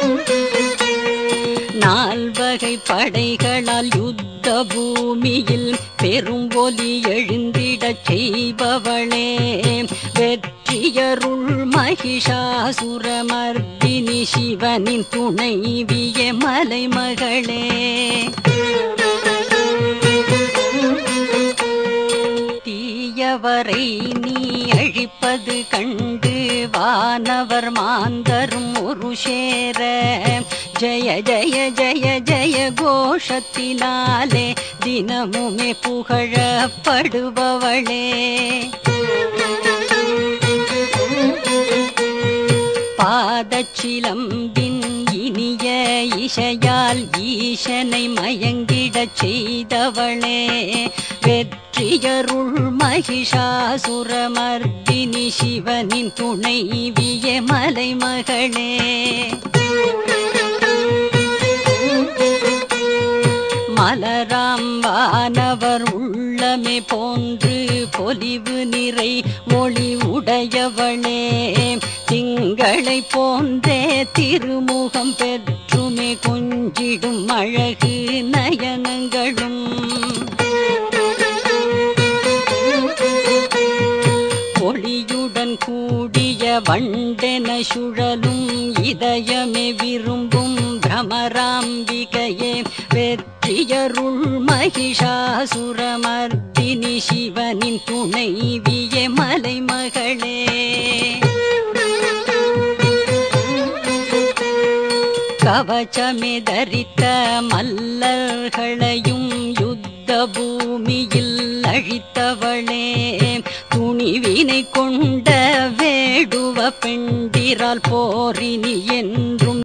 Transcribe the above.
நால்வகை படைகளால் யுத்த பூமியில் பெரும் ஒலி எழுந்திடச் செய்பவளே, வெற்றியருள் மகிஷாசுரமர்த்தினி சிவனின் துணைவிய மலைமகளே. தீயவரை நீ அழிப்பது கண்டு வானவர் மாந்தரும் ஒரு சேர ஜய ஜய ஜய ஜய கோஷத்தினாலே தினமுமே புகழப்படுபவளே. பாதச்சிலம்பின் இனிய இசையால் ஈசனை மயங்கிடச் செய்தவளே, வெற்றியருள் மகிஷாசுரமர்த்தினி சிவனின் துணைவிய மலைமகளே. மலராம் வானவர் உள்ளமே போன்று பொலிவு நிறை மொழி உடையவளே, திங்களை போன்றே திருமுகம் பெற்றுமே கொஞ்சிடும் அழகு நயனங்களும். ஒளியுடன் கூடிய வண்டென சுழலும் இதயமே விரும்பும் பிரமராம்பிகையே, வெற்றியருள் மகிஷாசுரமர்த்தினி சிவனின் துணைவிய மலைமகளே. கவச்சமே தரித்த மல்லர்களையும் யுத்த பூமியில் அழித்தவளே, துணிவினை கொண்ட வேடுவ பெண்டிரால் போரினி என்றும்